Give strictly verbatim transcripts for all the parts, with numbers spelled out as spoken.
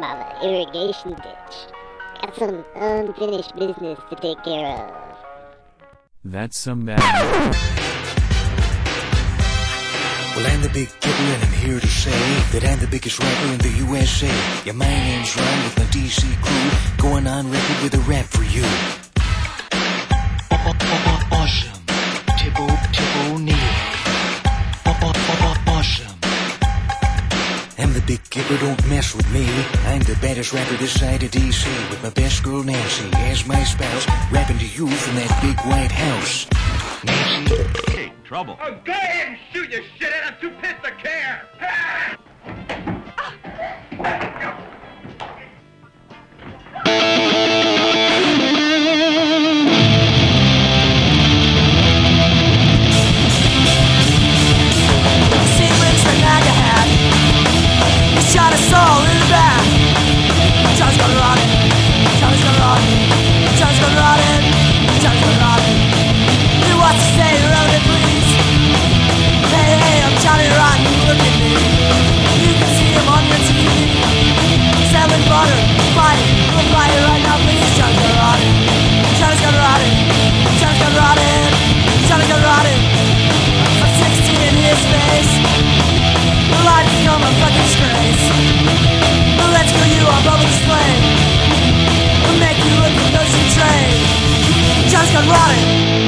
about an irrigation ditch. Got some unfinished business to take care of. That's some bad news. Well, I'm the Big Gipper and I'm here to say that I'm the biggest rapper in the U S A. Yeah, my name's Ryan with my D C crew, going on record with a rap for you. Awesome, Tip Tip O'Neill. Awesome. I'm the Big Gipper, don't mess with me. I'm the baddest rapper this side of D C, with my best girl Nancy as my spouse, rapping to you from that big white house. Nancy. Hey, trouble. Oh, go ahead and shoot your shit, and I'm too pissed to care. Shot us all in the back. John's gonna rot it. John's gonna rot it. John's gonna rot it. John's gonna rot it. You want to stay around it, please? Hey, hey, I'm Johnny Rotten. Look at me. You can see him on your T V. Selling butter, fighting. We'll buy it right now, please. John's gonna rot it. John's gonna rot it. John's gonna rot it. John's gonna rot it. I'm sixteen in his face. The life become a fucking disgrace. But let's kill you on public display. We'll make you look at those you trade. John's got rotted.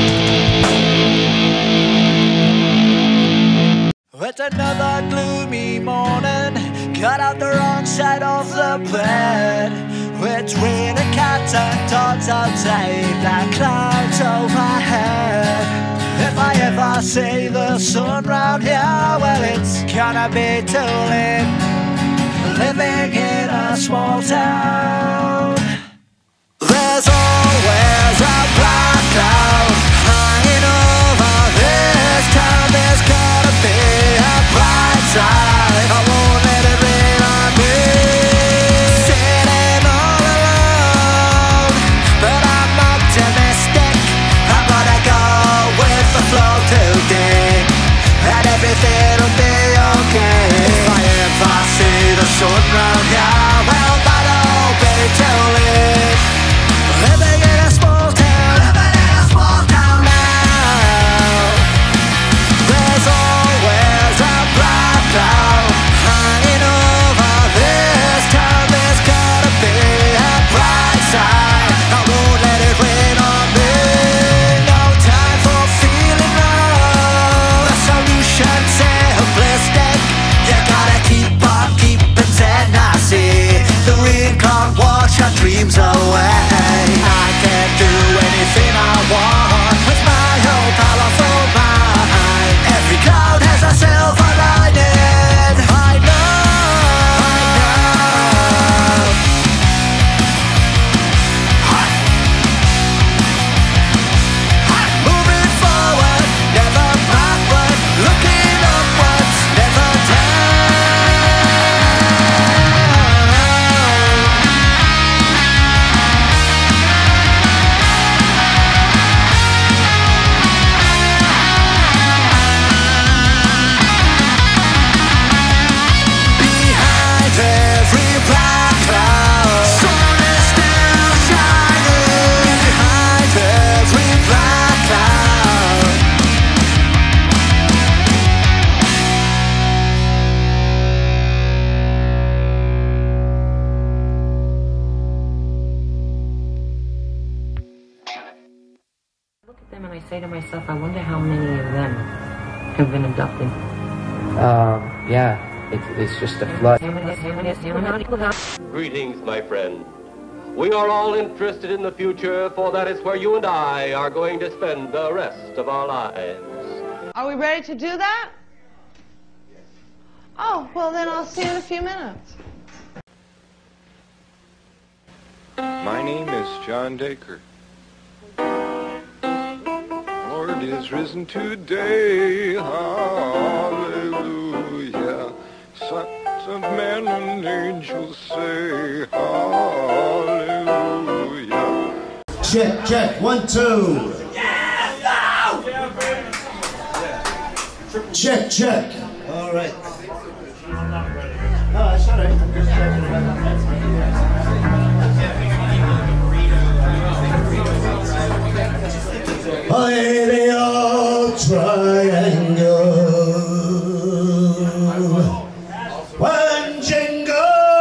It's another gloomy morning. Cut out the wrong side of the bed. It's raining cats and dogs outside, like clouds overhead. If I ever see the sun round here, well, it's gonna be too late. Living in a small town, there's always a black cloud hanging over this town. There's gotta be a bright side. I won't let it rain on me. Sitting all alone, but I'm optimistic. I'm gonna go with the flow today, and everything'll be okay. If I ever see the sun round here, well, that'll be too late. Living in a small town, living in a small town now. There's always a black cloud hanging over this town. There's gotta be a bright side. I won't let it rain on me. No time for feeling low. The solution's simplistic. You gotta keep on keeping tenacity. The rain can't wash our dreams away. I can do anything I want with my whole powerful mind. Every cloud has a silver lining. I know, I know. Moving forward, never backward. Looking upwards, never down. Behind every black cloud, sun is still shining. Behind every black cloud. Look at them and I say to myself, I wonder how many of them have been abducted. Um, yeah, it's, it's just a flood. Greetings, my friend. We are all interested in the future, for that is where you and I are going to spend the rest of our lives. Are we ready to do that? Oh, well then I'll see you in a few minutes. My name is John Dacre. Lord is risen today, hallelujah. Sons of men and angels say, hallelujah. Check, check, one, two. Check, check. All right. No, it's alright. I'm just checking it out. By the old triangle, one jingle.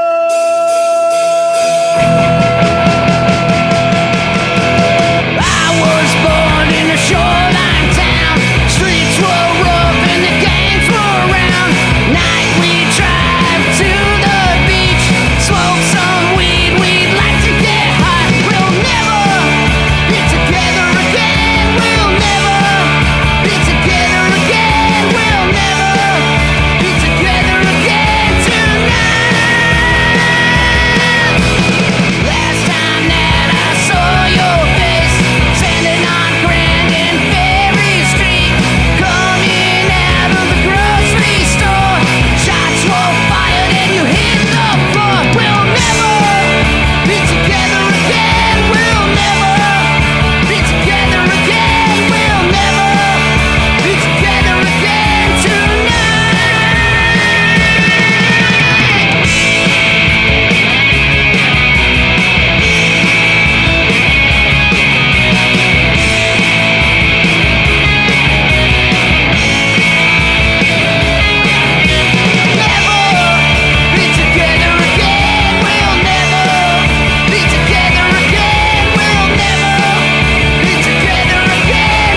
I was born in a shoreline town. Streets were rough and the gangs were around. Night we drive to the beach, smoke some weed, we'd like to get high. We'll never be together again. We'll never be together again. We'll never be together again tonight. Last time that I saw your face, standing on Grand and Ferry Street, coming out of the grocery store. Shots were fired and you hit the floor. We'll never be together again. We'll never be together again. We'll never be together again tonight. Never be together again. We'll never be together again. We'll never be together again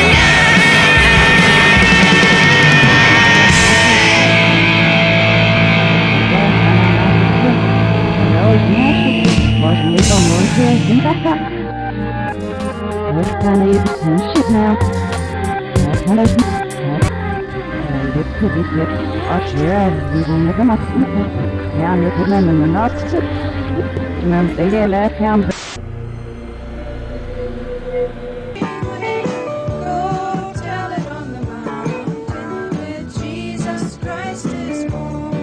Go tell it on the mountain where Jesus Christ is born.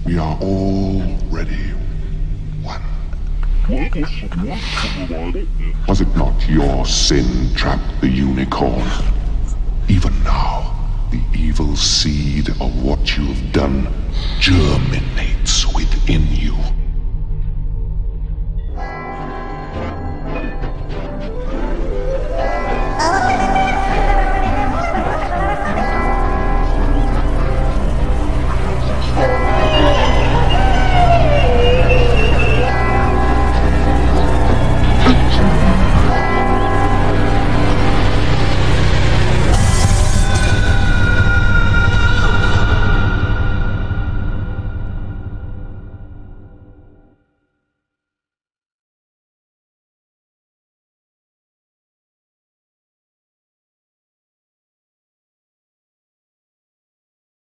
We are already one. Was it not your sin trapped the unicorn? Even now, the evil seed of what you have done germinates.